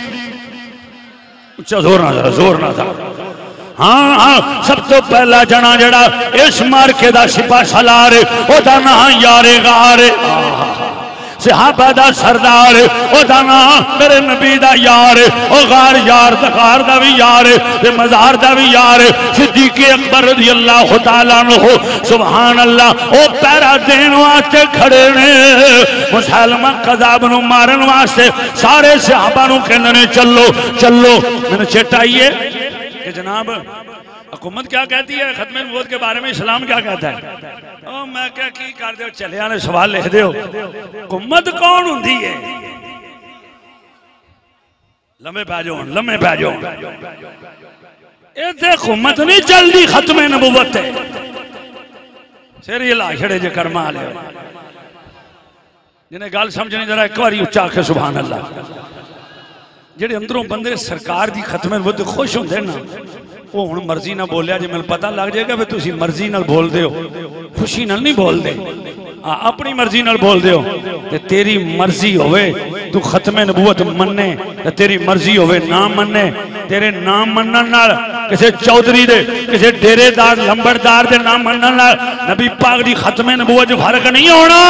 उच्चा जोर ना जरा, जोर ना था। हाँ हाँ सब तो पहला जना जड़ा इस मार्के दा सिपा सलार ओदा नाम यारे गार, सहाबा दा सरदार ओदा नाम मेरे नबी दा यार, ओ गार यार दकार दा भी यार ते मजार दा भी यार, सिद्दीक अकबर रज़ी अल्लाह तआला अन्हु सुभान अल्लाह। ओ पैरा देन वास्ते खड़े ने, मुसलमान कज़ाब नूं मारन वास्ते सारे सहाबा नूं कहंदे ने चलो चलो। मैंने चेताइए कि जनाब हुकूमत क्या कहती है खत्मे नबुव्वत के बारे में, इस्लाम क्या कहता है? ओ मैं क्या की कर दो चले आने सवाल लिख दो। हुकूमत कौन होंदी है? लम्बे पै जाओ लम्बे पै जाओ ये देखो मत नहीं जल्दी खत्म नबुवत है सिर हिला छड़े जे कर्मा ले जिन्हें गल समझनी जरा एक बार उच्चा आखे सुभान अल्लाह जेडे अंदरों बंदे सरकार की खत्म वो तो खुश होंगे ना वो हुण मर्जी ना बोलिया जे मैंने पता लग जाएगा भी तुसी मर्जी नाल बोलदे हो खुशी नाल नहीं बोलते हाँ अपनी मर्जी नाल बोलदे हो ते तेरी मर्जी होवे तू खत्मे नबूवत मन्ने ते तेरी मर्जी होवे ना मन्ने तेरे ना मनन नाल किसी चौधरी दे किसी डेरेदार लंबड़दार दे ना मनन नाल नबी पाक दी खत्मे नबूवत फर्क नहीं होना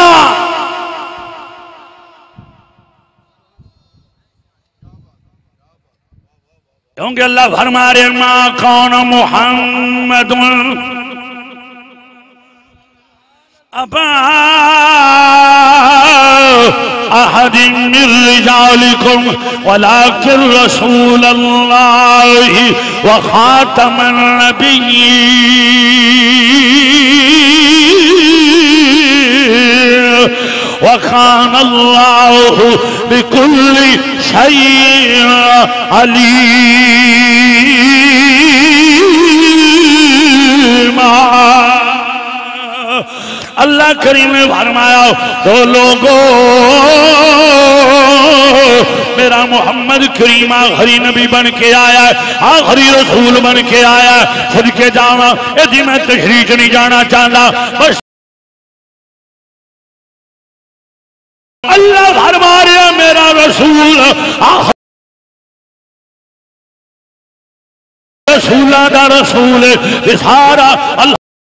क्योंकि अल्लाह फरमा रहे मा कौन मुहम्मद अबा अहदिन मिन रिजालिकुम वलाकिन रसूलल्लाहि व खातमन नबिय्यीन व कान अल्लाहु बिकुल्लि शैइन अलीमा। अल्लाह करीम ने फरमाया तो लोगों मेरा मोहम्मद करीम आखिरी नबी बन के आया आखिरी रसूल बन के आया सदके जावा यदि मैं तशरीह नहीं जाना चाहता बस अल्लाह फरमा रहा मेरा रसूल रसूला दा रसूल सारा अल्लाह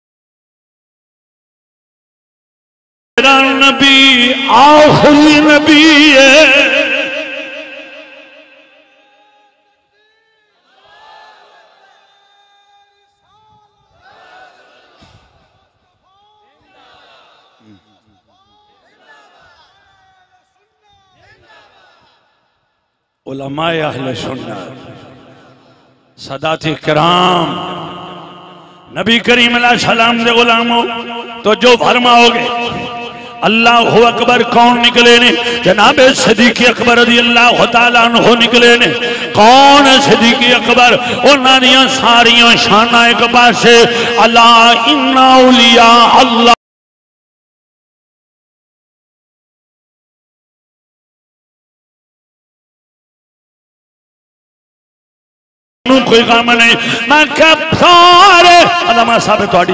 मेरा नबी आखिरी नबी है उलमाए अहले सुन्नत सदाती किराम नबी करीम सलाम दे गुलामों तो जो फरमाओगे अल्लाह अकबर कौन निकले ने जनाब सिद्दीक़ अकबर रज़ी अल्लाह तआला अन्हु निकले ने कौन सिद्दीक़ अकबर उन्हां दियां सारियां शानां एक पासे अला इन्ना औलिया अल्लाह कोई काम नहीं मैं क्या सारे अल्लामा साहब थोड़ी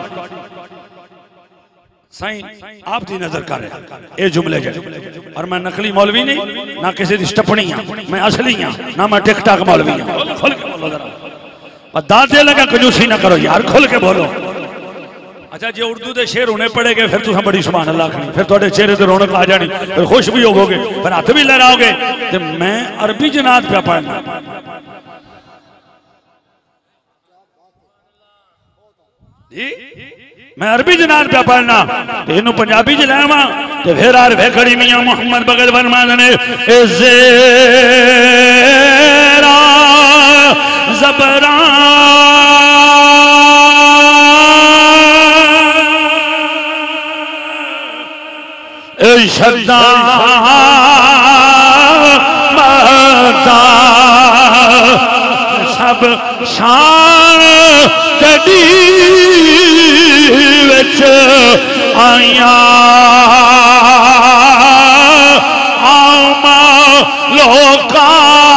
साईं आप दी नजर कर रहे ये जुमले जे और मैं नकली मौलवी नहीं ना किसी दी स्टपनी हां मैं असली हां ना मैं टिकटॉक मौलवी हां खुल के बोलो जरा दादे लगा कंजूसी ना करो यार खुल के बोलो अच्छा जो उर्दू के शेर होने पड़ेगे फिर तुम बड़ी सुभान अल्लाह आखनी फिर थोड़े चेहरे ते रौनक आ जानी फिर खुश भी होगे फिर हाथ भी लहराओगे तो मैं अरबी जनात पे पढ़ना जी मैं अरबी जनात पे पढ़ना इन पंजाबी च लैवा तो फिर आर वे खड़ी मियां मोहम्मद बगल फरमा ने ज़ेरा ज़बरा शद्दा मता सब शान कदी विच आया आमा लोका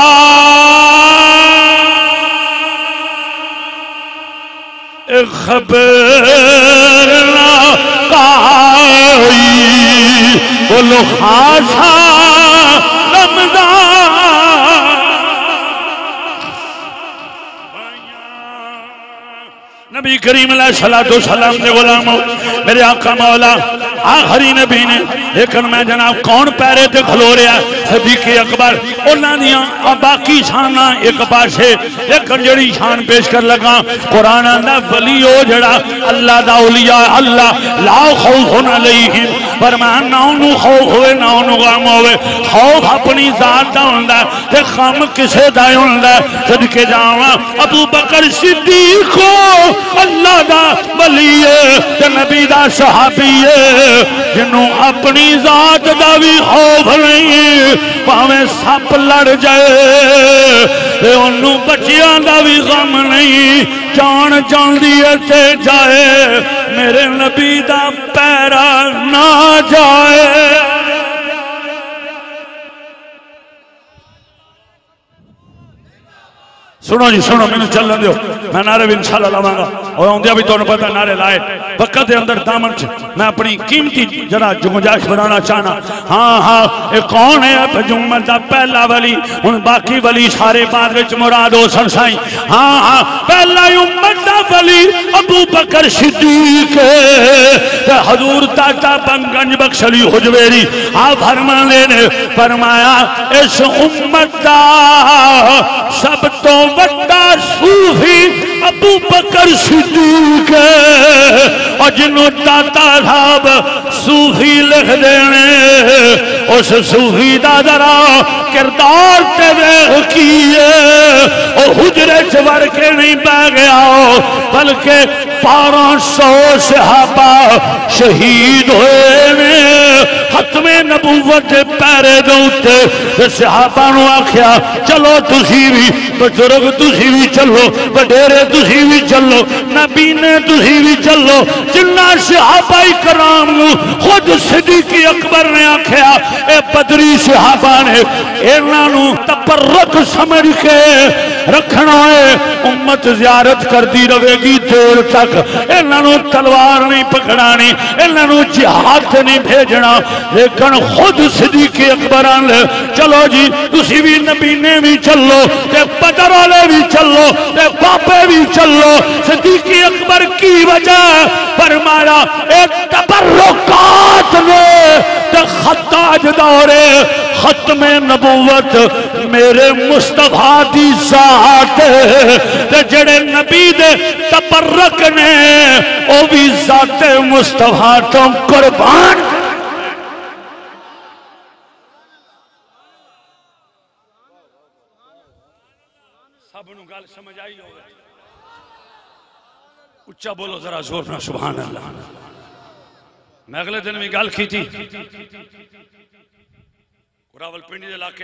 खबर ना काई बोलो खासा रमजान नबी करीम सलातो सलाम दे गुलामों मेरे आका मौला आखिरी नबी ने लेकिन मैं जनाब कौन पैरे ते खलो रहा सिद्दीक़ अकबर उन्हां दियां बाकी शाना एक पासे लेकिन जड़ी शान पेश कर लगा कुरान दा वली ओ जड़ा अल्लाह दा औलिया अल्लाह ला खौफुन अलैहिम पर मैं ना उन्होंने खौफ होवे ना उन्होंने गम होवे खौफ अपनी जात दा हुंदा ते गम किसे दा हुंदा सदके जावां अबू बकर सिद्दीक अल्लाह दा वली है ते नबी दा सहाबी है जिन्हों अपनी जात का भी खौफ नहीं, भावें सप लड़ जाए उन्हों बच्चियां का भी गम नहीं, जान जाती है जाए मेरे नबी का पैरा ना जाए। सुनो जी सुनो, मैंने चलन दो, मैं नारे भी इंशाल्लाह लावांगा और आंदिया भी तुहानू पता नारे लाए वक्त के अंदर दामन च मैं अपनी कीमती जरा गुंजाइश बनाना चाहना। हाँ हाँ ये कौन है जुम्मत का पहला वली, हुण बाकी वली सारे बाद विच मुराद हो सन साईं। हाँ हाँ पहला उम्मत का वली अबू बकर सिद्दीक हजूर ताता बंगंज बख्शली हुजवेरी आ फरमाने ने फरमाया इस उम्मत का सब तो बड़ा सूफी अबू बकर सिद्दीक और जिन्हों दाता साहब सूफी लिख देने उस सूफी का जरा किरदार ते वेख की है। हुजरे च वड़ के नहीं बह गया बल्कि बारह सौ सहाबा शहीद हुए ने खत्मे नबूवत के पैरे दे उत्ते। सहाबा नू आख्या चलो तुसी भी बुजुर्ग तुसी भी चलो, वडेरे तुसी भी चलो, नबी ने तुसी भी चलो। जिन्ना सहाबा कराम नू खुद सिद्दीक अकबर ने आख्या ए बदरी सहाबा ने इन्हां नू तबर्रुक समझ के रखना है, उम्मत ज़ियारत करती रहेगी देर तक, इन्हां नू तलवार नहीं पकड़ानी, इन्हां नू जिहाद नहीं भेजना। लेकिन खुद सिद्दीक अकबर ने चलो जी तुसी भी नबीने भी चलो ते बदर वाले भी चलो ते बाबे भी चलो। सिद्दीक अकबर की वजह फरमाया एक तबर्रुकात ने ते खत्ताज दौरे खत्मे नबूवत मेरे मुस्तफा दी जात ते जेड़े नबी दे तबर्रुक ने ओ भी जाते मुस्तफा तो कुर्बान। सब नू गल समझ आई होवे, उच्चा बोलो जरा जोर ना सुभान अल्लाह। मैं अगले दिन भी गल की थी रावलपिंडी के इलाके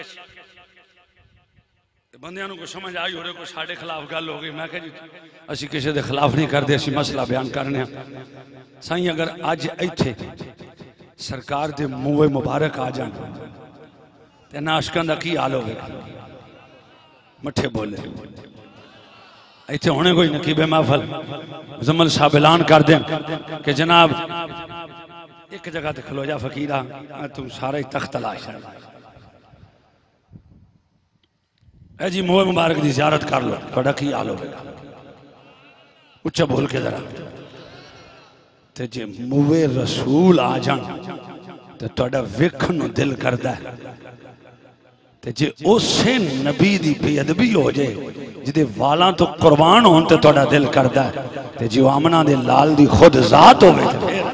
बंदियां को समझ आई हो रही कोई साढ़े खिलाफ गल हो गई। मैं कह जी असी किसी के खिलाफ नहीं करते, असी मसला बयान करने साईं। अगर अज इत्थे सरकार के मूहे मुबारक आ जान तो नाशकों का की हाल होगा। मठे बोले इतने होने कोई नकीबे महफल जमल साहब ऐलान कर दें कि जनाब एक जगह ते खलो जा फकीरा तू सारा ही तख्त तलाश है जी मोह मुबारक की ज़ियारत कर लो, बड़ा की हाल होगा। उच्चा बोल के जरा ते जे मुवे रसूल आ जान तो तुहाडा वेखण नूं दिल करदा है ते जे उसे नबी दी बेअदबी हो जाए जिदे वालां तो कुर्बान होन ते तुहाडा दिल करदा है ते जे आमना दे लाल दी खुद जात होवे ते फिर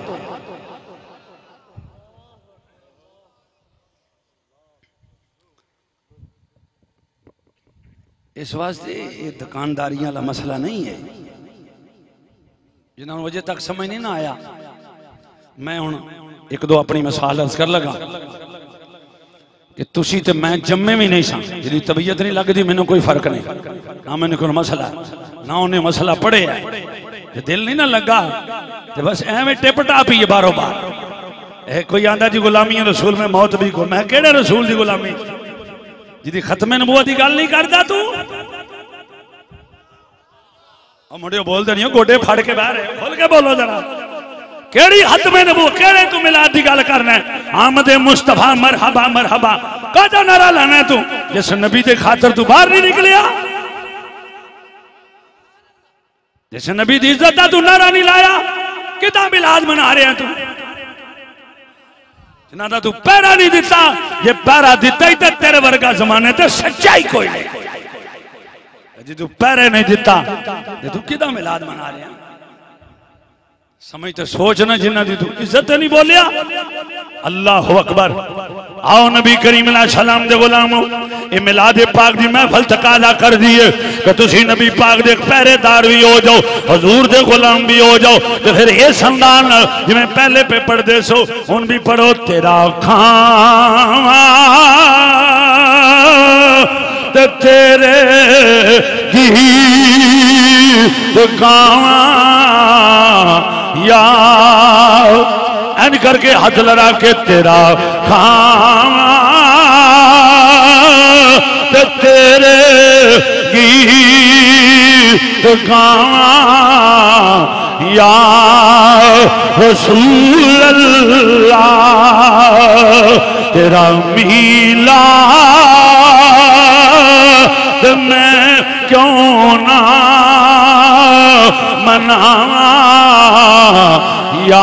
इस वास्ते ये दुकानदारियां वाला मसला नहीं है जिन्होंने वजह तक समझ नहीं ना आया। मैं हुण एक दो अपनी मिसाल अर्ज कर लगा कि तुसी ते मैं जम्मे भी नहीं सा, जिहदी तबीयत नहीं लगती मैनू कोई फर्क नहीं, ना मैंने कोई मसला ना उन्हें मसला पढ़े है, जे दिल नहीं ना लगा तो बस एवं टिप टाप ही बारों बार। कोई आंदा जी गुलामी रसूल में मौत भी को, मैं केड़े रसूल की गुलामी जिदी खत्मे नबूवत की गल नहीं करता तू। मुंडे बोलते नहीं गोडे फड़ के बह रहे, खोल के बोलो जरा केड़ी खत्मे नबूवत केड़े तू मिलाद की गल करना है। आमदे मुस्तफा मरहबा मरहबा कादा नारा लाना है तू जिस नबी के खातर तू बाहर नहीं निकलिया, जिस नबी की इज्जत का तू नारा नहीं लाया किदा मिलाद मना रहे हैं तू, जिन्हों तू पैरा नहीं दिता। जे पैरा दिता ही तो तेरे वर्गा जमाने ते सच्चाई कोई नहीं, जी तू पैरे नहीं दिता तू कि मिलाद मना रहा। समझ तो सोच ना जिन्हों की तू इज्जत नहीं बोलिया। अल्लाह अकबर। आओ नबी करीम सलाम दे गुलामो ये मिलाद पाक दी महफिल तकाजा कर दिए कि तुसी नबी पाक दे पहरेदार भी हो जाओ, हजूर दे गुलाम भी हो जाओ। तो फिर ये संदान जिवें पहले पे पढ़दे सो हुण भी पढ़ो। तेरा खावा ते तेरे गीत गावा या एन करके हाथ लड़ा के तेरा खावा ते तेरे गीत गावा या रसूल अल्लाह तेरा मीलाद मैं क्यों ना मनावा या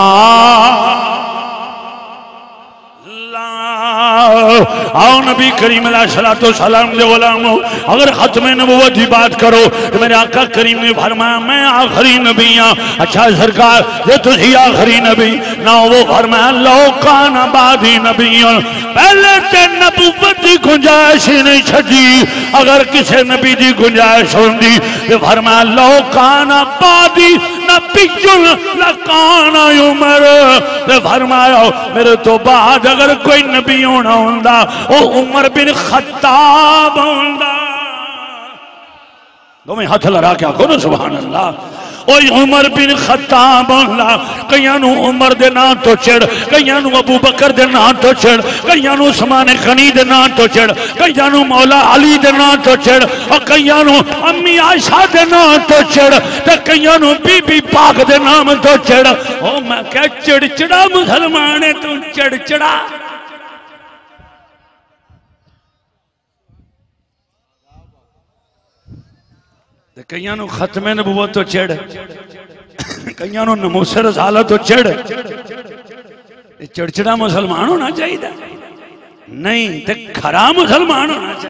आओ नबी करीम सलातो सलाम दे गुलामो अगर खत्म नबूवत की बात करो तो मेरे आका करीम ने फरमाया मैं आखिरी नबी हाँ। अच्छा सरकार ये तुसी आखिरी नबी ना वो फरमाया लो कान बादी नबी पहले ते नबूवत की गुंजाइश ही नहीं छड़ी। अगर किसी नबी की गुंजाइश होंदी तो फरमाया लो कान बादी लकाना उमर फरमाया मेरे तो बाद अगर कोई नबी होना होंदा वो उमर बिन खत्ताब होंदा। दोवें हाथ लड़ा के आखो ना सुभान अल्लाह। उमर बिन खत्ताब होंदा। कईयां नूं उमर दे नाम तो चिड़, कईयां नूं अबू बकर दे नाम तो चिड़, कईयां नूं उस्मान गनी दे नाम तो चिड़, कईयां नूं मौला अली दे नाम तो चिड़ और कईयां नूं अम्मी आयशा दे नाम तो चिड़ ते कईयां नूं बीबी पाक दे नाम तो चिड़। ओ मैं कह चिड़चिड़ा मुसलमान है तू चिड़चिड़ा। कईयां नूं खत्मे नबूवत तो चिड़, कईयां नूं नमूसे रसालत तो चिड़। चिड़चिड़ा मुसलमान होना चाहिए नहीं ते खरा मुसलमान होना चाहिए।